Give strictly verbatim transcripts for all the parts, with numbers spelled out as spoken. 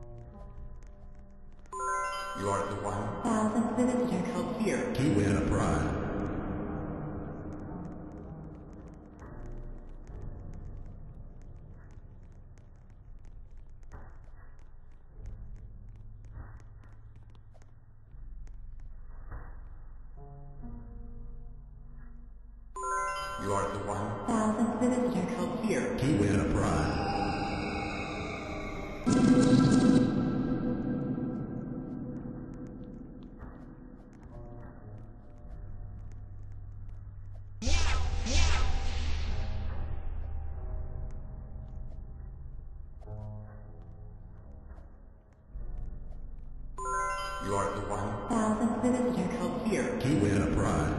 You are the one thousandth visitor to come here to win a prize. You are the one thousandth visitor to come here to win a prize. You are the one thousandth visitor to come here to win a prize.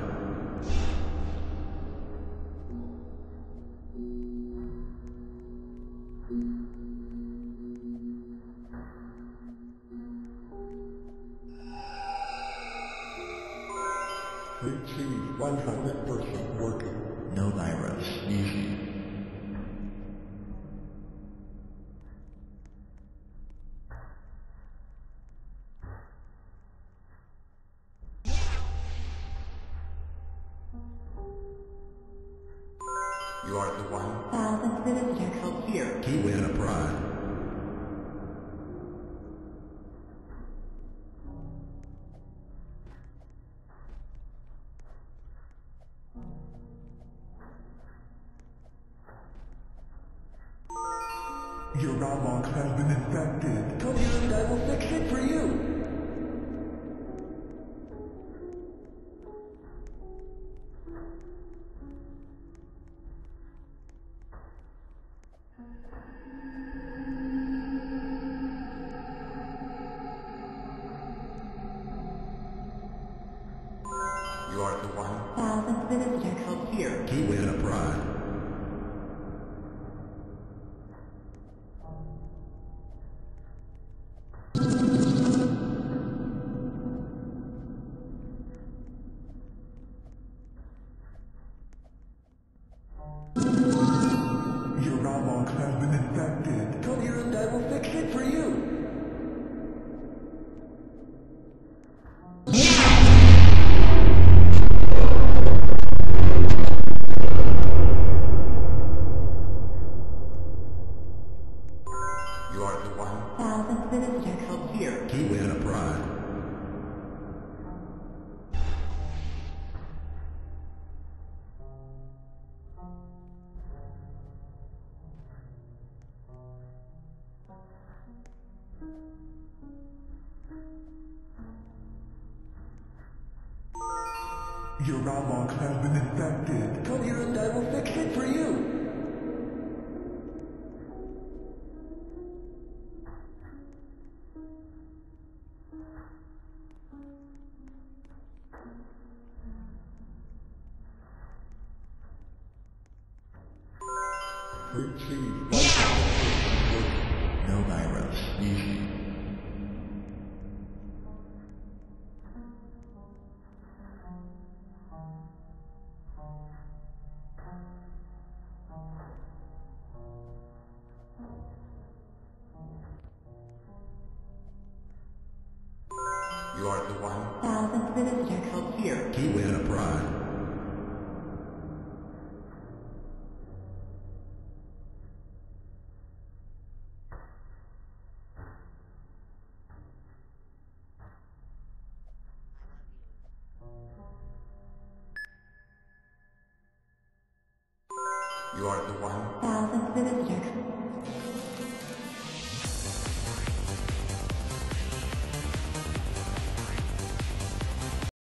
Achieve one hundred percent working. No virus. Easy. You are the one thousandth visitor to come here to win a prize. Your Roblox has been infected. Come here and I will fix it for you. You are the one thousandth visitor to come here to win a prize. Your Roblox has been infected. Come here and I will fix it for you. You are the one thousandth visitor to come here to win a prize. Your Roblox has been infected. Come here and I will fix it for you. Achieve one hundred percent. No virus. Easy. You are the one thousandth visitor to come here to win a prize. You are the one thousandth visitor.